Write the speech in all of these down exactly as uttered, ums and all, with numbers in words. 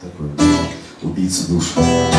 такой убийца душ.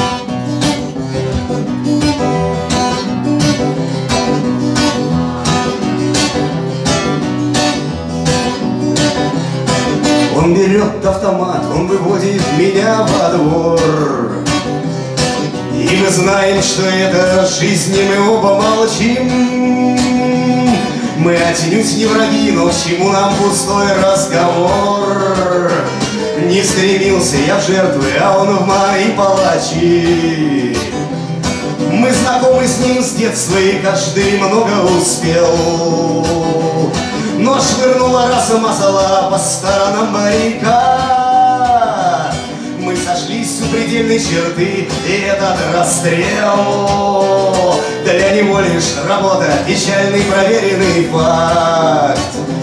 Он берет автомат, он выводит меня во двор. И мы знаем, что это жизнь, и мы оба молчим. Мы отнюдь не враги, но к чему нам пустой разговор? Не стремился я в жертвы, а он в мои палачи. Мы знакомы с ним с детства, и каждый много успел. Но швырнула разом мазала по сторонам моряка. Мы сошлись у предельной черты, и этот расстрел для него лишь работа, печальный проверенный факт.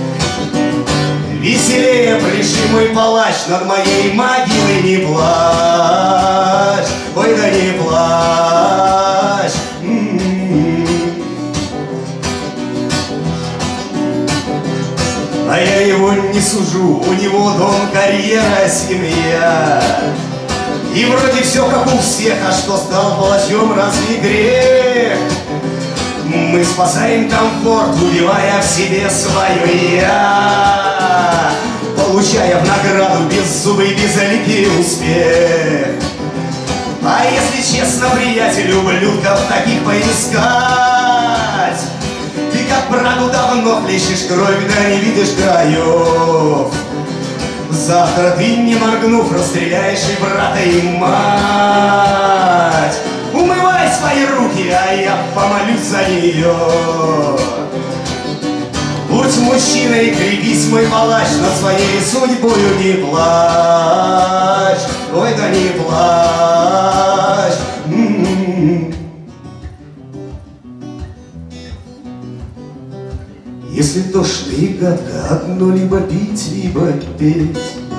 Веселее пляши, мой палач, над моей могилой не плачь. Ой, да не плачь. А я его не сужу, у него дом, карьера, семья. И вроде все как у всех, а что стал палачом, разве грех? Мы спасаем комфорт, убивая в себе свое я, получая в награду беззубый, безликий успех. А если честно, приятель, ублюдков таких поискать, ты как браку давно хлещешь кровь, да не видишь краев. Завтра ты, не моргнув, расстреляешь и брата, и мать. Умывай свои руки, а я помолюсь за нее. Будь мужчиной, крепись, мой палач, над своей судьбою не плачь. Ой, да не плачь. М-м-м. Если тошно и гадко, одно либо пить, либо петь.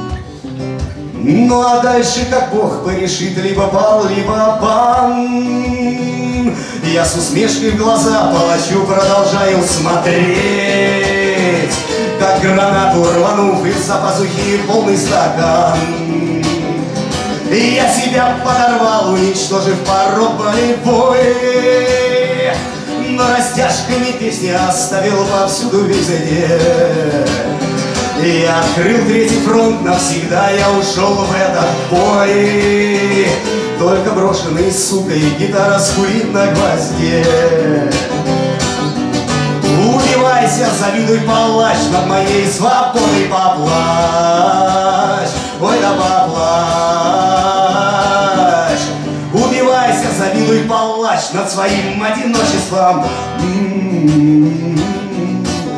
Ну а дальше как Бог порешит, либо пал, либо пан. Я с усмешкой в глаза палачу продолжаю смотреть, как гранату рванув из-за пазухи полный стакан. И я себя подорвал, уничтожив порог болевой, но растяжками песни оставил повсюду везде. Я открыл третий фронт навсегда, я ушел в этот бой. Только брошенный сукой гитара скурит на гвозде. Убивайся, завидуй, палач, над моей свободой поплачь. Ой, да поплачь. Убивайся, завидуй, палач, над своим одиночеством.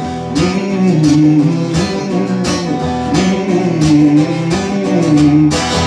Mm-hmm.